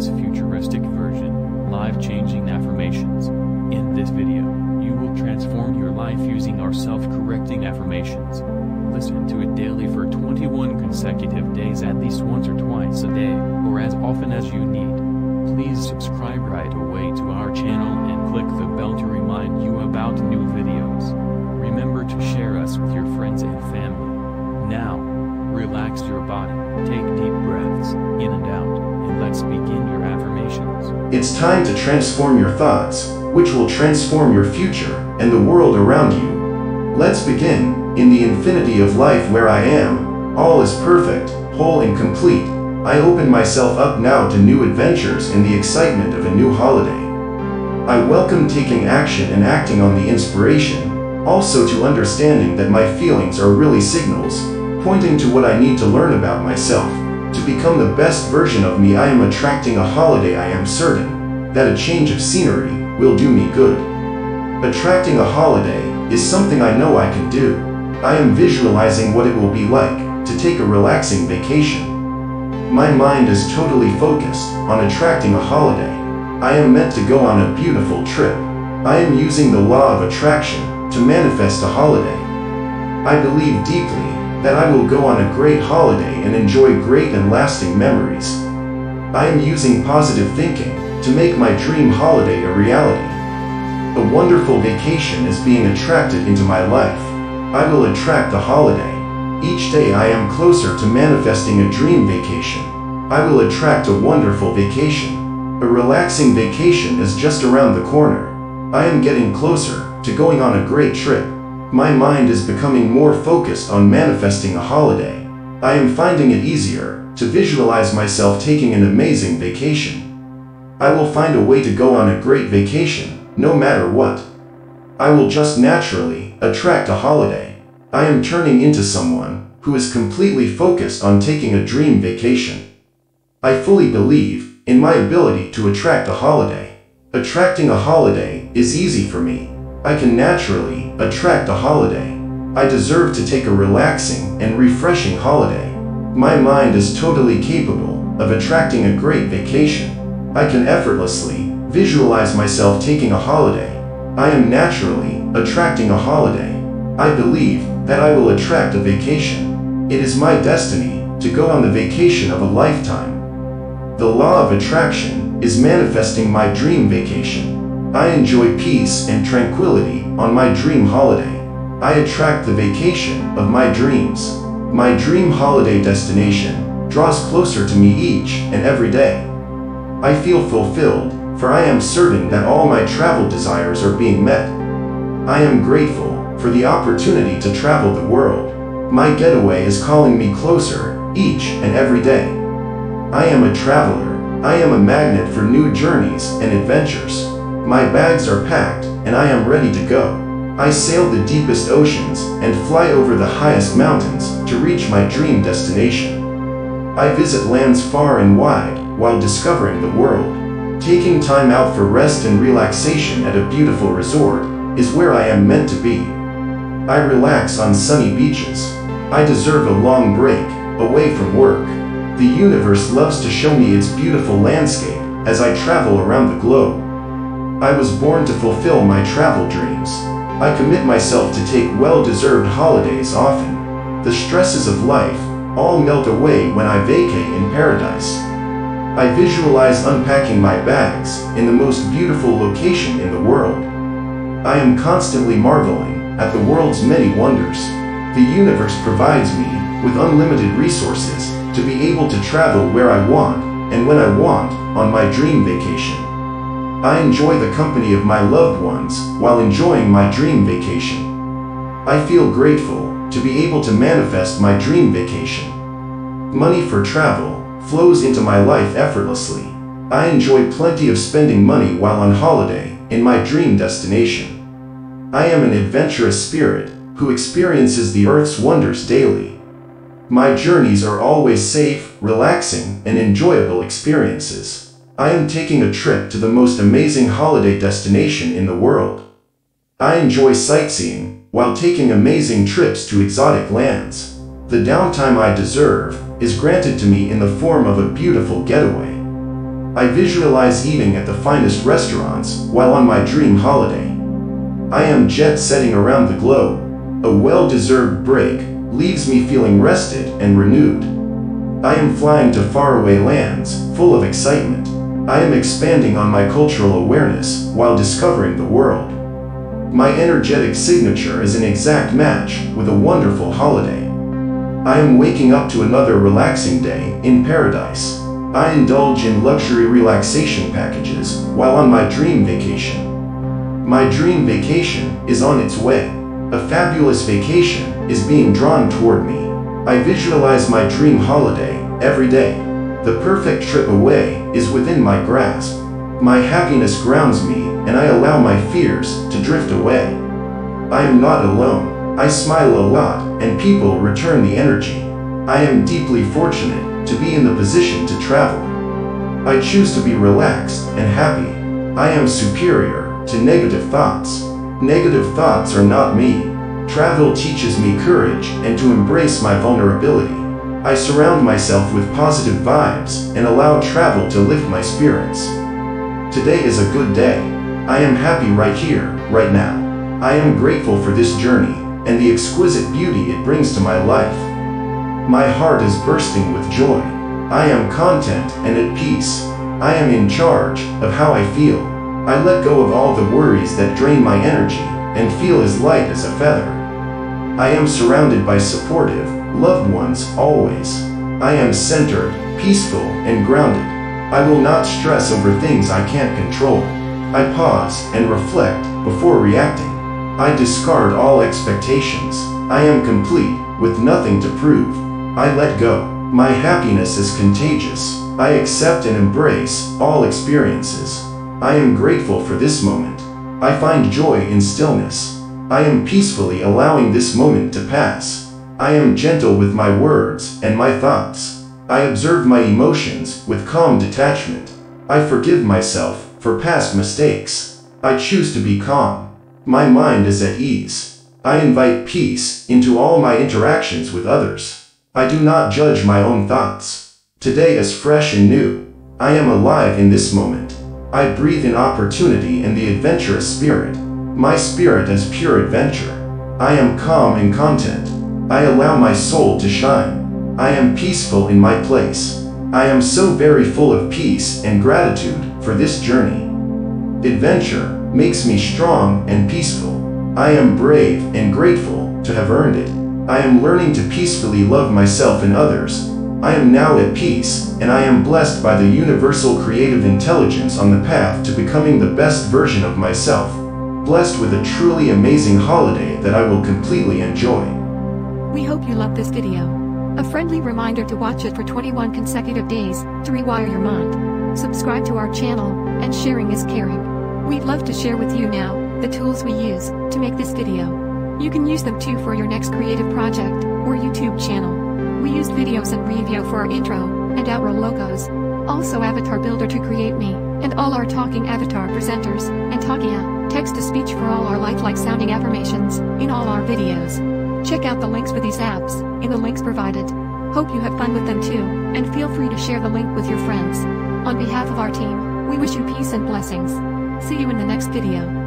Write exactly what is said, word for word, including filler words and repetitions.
Tonight's futuristic version, life-changing affirmations. In this video, you will transform your life using our self-correcting affirmations. Listen to it daily for twenty-one consecutive days, at least once or twice a day, or as often as you need. Please subscribe right away to our channel and click the bell to remind you about new videos. Remember to share us with your friends and family. Now, relax your body, take deep breaths, in and out, and let's begin your affirmations. It's time to transform your thoughts, which will transform your future and the world around you. Let's begin. In the infinity of life where I am, all is perfect, whole and complete. I open myself up now to new adventures and the excitement of a new holiday. I welcome taking action and acting on the inspiration, also to understanding that my feelings are really signals, pointing to what I need to learn about myself. To become the best version of me, I am attracting a holiday. I am certain that a change of scenery will do me good. Attracting a holiday is something I know I can do. I am visualizing what it will be like to take a relaxing vacation. My mind is totally focused on attracting a holiday. I am meant to go on a beautiful trip. I am using the law of attraction to manifest a holiday. I believe deeply that I will go on a great holiday and enjoy great and lasting memories. I am using positive thinking to make my dream holiday a reality. A wonderful vacation is being attracted into my life. I will attract the holiday. Each day I am closer to manifesting a dream vacation. I will attract a wonderful vacation. A relaxing vacation is just around the corner. I am getting closer to going on a great trip. My mind is becoming more focused on manifesting a holiday. I am finding it easier to visualize myself taking an amazing vacation. I will find a way to go on a great vacation, no matter what. I will just naturally attract a holiday. I am turning into someone who is completely focused on taking a dream vacation. I fully believe in my ability to attract a holiday. Attracting a holiday is easy for me. I can naturally attract a holiday. I deserve to take a relaxing and refreshing holiday. My mind is totally capable of attracting a great vacation. I can effortlessly visualize myself taking a holiday. I am naturally attracting a holiday. I believe that I will attract a vacation. It is my destiny to go on the vacation of a lifetime. The law of attraction is manifesting my dream vacation. I enjoy peace and tranquility on my dream holiday. I attract the vacation of my dreams. My dream holiday destination draws closer to me each and every day. I feel fulfilled, for I am certain that all my travel desires are being met. I am grateful for the opportunity to travel the world. My getaway is calling me closer each and every day. I am a traveler. I am a magnet for new journeys and adventures. My bags are packed, and I am ready to go. I sail the deepest oceans and fly over the highest mountains to reach my dream destination. I visit lands far and wide while discovering the world. Taking time out for rest and relaxation at a beautiful resort is where I am meant to be. I relax on sunny beaches. I deserve a long break, away from work. The universe loves to show me its beautiful landscape as I travel around the globe. I was born to fulfill my travel dreams. I commit myself to take well-deserved holidays often. The stresses of life all melt away when I vacate in paradise. I visualize unpacking my bags in the most beautiful location in the world. I am constantly marveling at the world's many wonders. The universe provides me with unlimited resources to be able to travel where I want and when I want on my dream vacation. I enjoy the company of my loved ones while enjoying my dream vacation. I feel grateful to be able to manifest my dream vacation. Money for travel flows into my life effortlessly. I enjoy plenty of spending money while on holiday in my dream destination. I am an adventurous spirit who experiences the earth's wonders daily. My journeys are always safe, relaxing, and enjoyable experiences. I am taking a trip to the most amazing holiday destination in the world. I enjoy sightseeing while taking amazing trips to exotic lands. The downtime I deserve is granted to me in the form of a beautiful getaway. I visualize eating at the finest restaurants while on my dream holiday. I am jet-setting around the globe. A well-deserved break leaves me feeling rested and renewed. I am flying to faraway lands, full of excitement. I am expanding on my cultural awareness while discovering the world. My energetic signature is an exact match with a wonderful holiday. I am waking up to another relaxing day in paradise. I indulge in luxury relaxation packages while on my dream vacation. My dream vacation is on its way. A fabulous vacation is being drawn toward me. I visualize my dream holiday every day. The perfect trip away is within my grasp. My happiness grounds me, and I allow my fears to drift away. I am not alone. I smile a lot, and people return the energy. I am deeply fortunate to be in the position to travel. I choose to be relaxed and happy. I am superior to negative thoughts. Negative thoughts are not me. Travel teaches me courage and to embrace my vulnerability. I surround myself with positive vibes and allow travel to lift my spirits. Today is a good day. I am happy right here, right now. I am grateful for this journey and the exquisite beauty it brings to my life. My heart is bursting with joy. I am content and at peace. I am in charge of how I feel. I let go of all the worries that drain my energy and feel as light as a feather. I am surrounded by supportive, loved ones always. I am centered, peaceful, and grounded. I will not stress over things I can't control. I pause and reflect before reacting. I discard all expectations. I am complete, with nothing to prove. I let go. My happiness is contagious. I accept and embrace all experiences. I am grateful for this moment. I find joy in stillness. I am peacefully allowing this moment to pass. I am gentle with my words and my thoughts. I observe my emotions with calm detachment. I forgive myself for past mistakes. I choose to be calm. My mind is at ease. I invite peace into all my interactions with others. I do not judge my own thoughts. Today is fresh and new. I am alive in this moment. I breathe in opportunity and the adventurous spirit. My spirit is pure adventure. I am calm and content. I allow my soul to shine. I am peaceful in my place. I am so very full of peace and gratitude for this journey. Adventure makes me strong and peaceful. I am brave and grateful to have earned it. I am learning to peacefully love myself and others. I am now at peace, and I am blessed by the universal creative intelligence on the path to becoming the best version of myself. Blessed with a truly amazing holiday that I will completely enjoy. We hope you loved this video. A friendly reminder to watch it for twenty-one consecutive days to rewire your mind. Subscribe to our channel, and sharing is caring. We'd love to share with you now the tools we use to make this video. You can use them too for your next creative project or YouTube channel. We used videos and Revio for our intro and outro logos. Also Avatar Builder to create me and all our talking avatar presenters, and Talkia, text-to-speech for all our lifelike sounding affirmations in all our videos. Check out the links for these apps in the links provided. Hope you have fun with them too, and feel free to share the link with your friends. On behalf of our team, we wish you peace and blessings. See you in the next video.